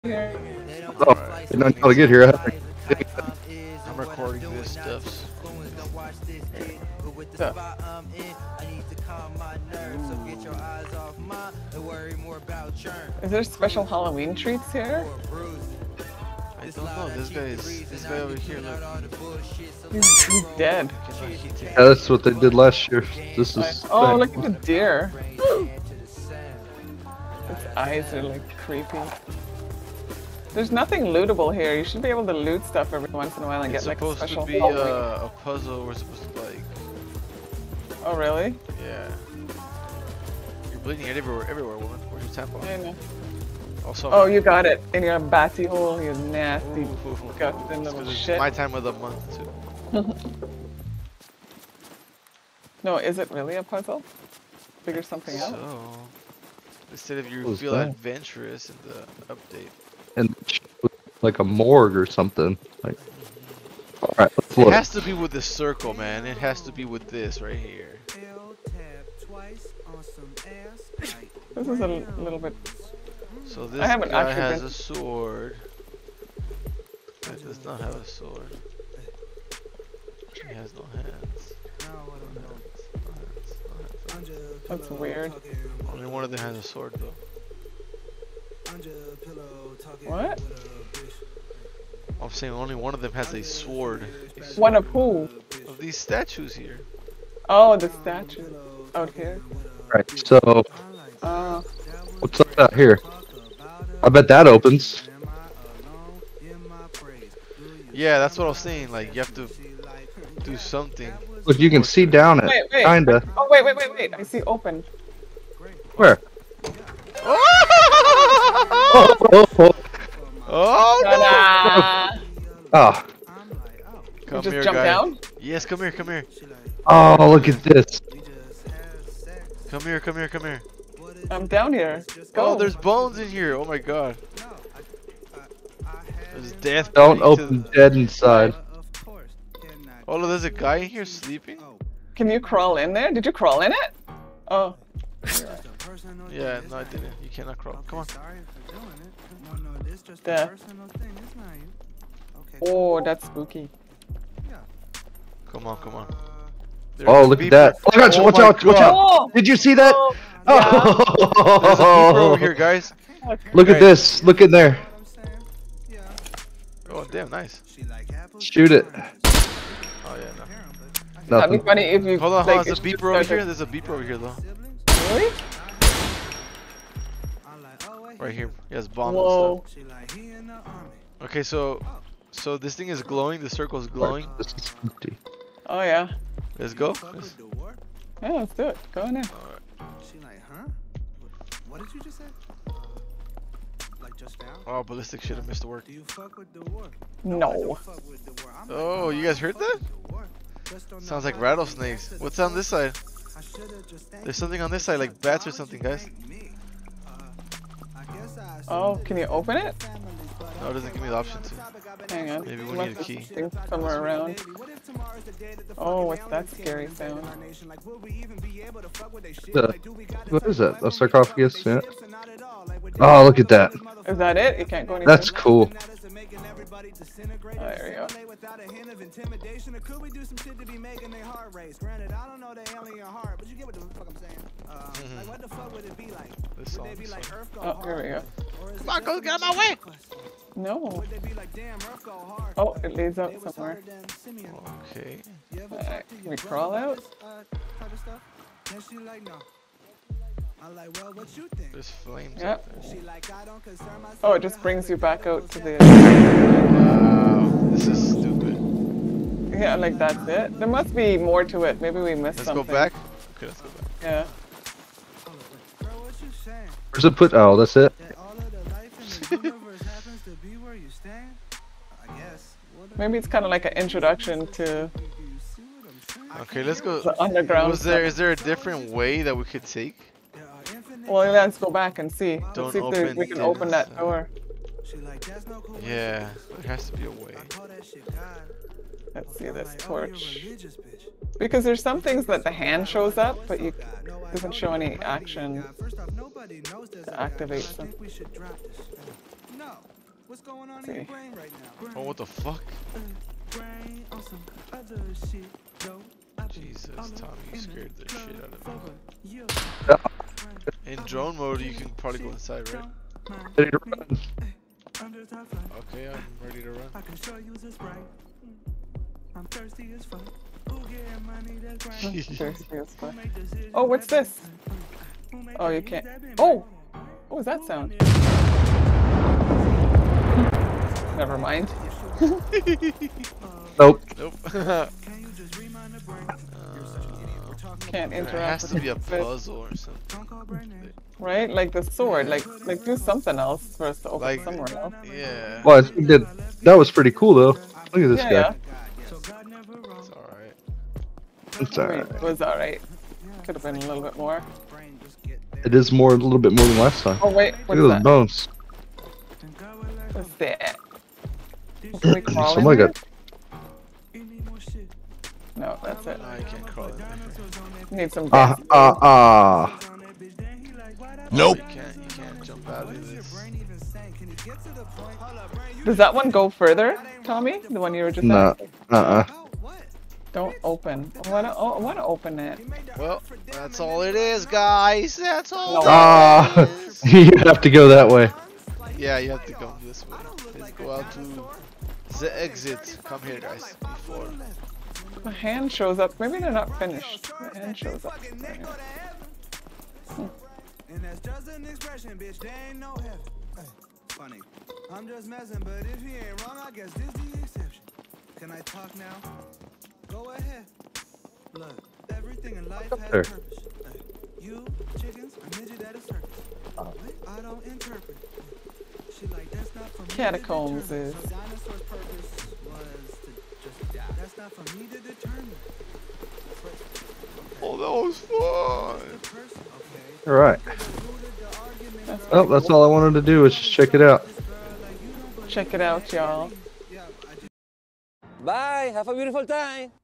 here. Oh, I didn't know how to get here. I'm recording this stuff. Is there special Halloween treats here? I don't know. This guy over here. Look. He's dead. Yeah, that's what they did last year. This is. Oh, look at the deer. Its eyes are like creepy. There's nothing lootable here. You should be able to loot stuff every once in a while and get like a special. It's supposed to be a puzzle we're supposed to like. Oh really? Yeah. You're bleeding everywhere, woman. Where's your tampon? I know. Also. Oh, you got it in your batty hole. You nasty, disgusting little shit. My time of the month too. No, is it really a puzzle? Figure something out. So, instead of you feel adventurous in the update. And like a morgue or something. Like, all right, let's look. It has to be with this circle, man. It has to be with this right here. This is a little bit. So this guy has a sword. That does not have a sword. He has no hands. That's weird. Only one of them has a sword, though. What? I'm saying only one of them has a sword. One of who? Of these statues here. Oh, the statue out here. Right, so what's up out here? I bet that opens. Yeah, that's what I was saying. Like, you have to do something. Look, you can see down it. Wait. Kinda. Oh, wait. I see open. Where? Oh, Oh, no! oh. Come just here, jump guy. down? Yes, come here. Oh, look at this. Come here. I'm down here. Go. Oh, there's bones in here. Oh my god. There's death. Don't open dead inside. Oh, look, there's a guy in here sleeping. Can you crawl in there? Did you crawl in it? Oh. Yeah, no, I didn't. You cannot crawl. Come on. There. Oh, that's spooky. Come on. There's Oh, a look at beeper. that. Oh, gosh, watch out. Oh! Did you see that? Oh, There's a beeper over here, guys. Look at this. Look in there. Oh, damn, nice. Shoot it. Oh, yeah, no. That'd be Nothing. funny if you. Hold on, like, there's a beeper over here. There's a beeper over here, though. Really? Right here. He has bombs Whoa. and stuff. Okay, so this thing is glowing. The circle is glowing. This is empty. Oh yeah. Let's go. Yeah, let's do it. Go in there. What did you just say? Like just now? Oh, ballistic should have missed the word. Do you fuck with the war? No. Oh, you guys heard that? Sounds like rattlesnakes. What's on this side? There's something on this side, like bats or something, guys. Oh, can you open it? No, it doesn't give me the option to. Hang on. Maybe we Must need a be key. something somewhere around. Oh, what's that scary sound? What is that? A sarcophagus? Yeah. Oh, look at that. Is that it? You can't go any That's further? cool. Oh, there we go. This song. Oh, here we go. Come on, go get out of my way! No. Oh, it leads out somewhere. Okay. Alright, can we crawl out? There's flames Yeah. out there. Oh, it just brings you back out to the. Wow, this is stupid. Yeah, like that's it. There must be more to it. Maybe we missed Let's something. go back. Okay, let's go back. Yeah. Where's it put? Oh, that's it. Maybe it's kind of like an introduction to Okay, let's go. the underground. Is there a different way that we could take? Well, let's go back and see. Don't Let's see if open we can this. open that door. Yeah, there has to be a way. Let's see this torch. Because there's some things that the hand shows up, but you doesn't show any action to activate them. no. What's going on in your brain right now? Oh, what the fuck? Brain on some other shit, though. Jesus, Tommy, you scared the shit out of me. You. In drone mode, you can probably go inside, right? Ready to run. Okay, I'm ready to run. I can show you this right. I'm thirsty as fuck. Who getting money that's right? Thirsty as fuck. Oh, what's this? Oh, you can't. Oh! What was that sound? Never mind. Nope. Nope. Can't There interact has with to be a it. puzzle or something. Right? Like the sword. Like do something else for us to open Like, somewhere else. yeah. Well, I think we did. That was pretty cool though. Look at this Yeah, guy. yeah. It's alright. It's I mean, alright. it was alright. Could have been a little bit more. It is more, a little bit more than last time. Oh wait, Look what's at those that? bones. What's that? Can we crawl in Somebody here? got. No, that's it. No, you can't crawl in there. Need some Ah, gas. ah, ah. Nope. You can't jump out of this. Does that one go further, Tommy? The one you were just Nah. at? Don't open. I wanna open it. Well, that's all it is, guys. That's all Ah. it is. You have to go that way. Yeah, you have to go this way. Let's go out to the exit. Come here, guys. Before. The hand shows up. Maybe they're not finished. The hand shows up. Right here. And that's just an expression, bitch. They ain't no heaven. Funny. I'm just messing, but if he ain't wrong, I guess this the exception. Can I talk now? Go ahead. Look, everything in life has There. purpose. You, chickens, a midget at a circus. I don't interpret. She like, that's not for me. Catacombs to determine. is- So dinosaur's purpose was to just die. That's not for me to determine. Oh, that was fun. All right. That's Well, that's all I wanted to do was just check it out. Check it out, y'all. Bye. Have a beautiful time.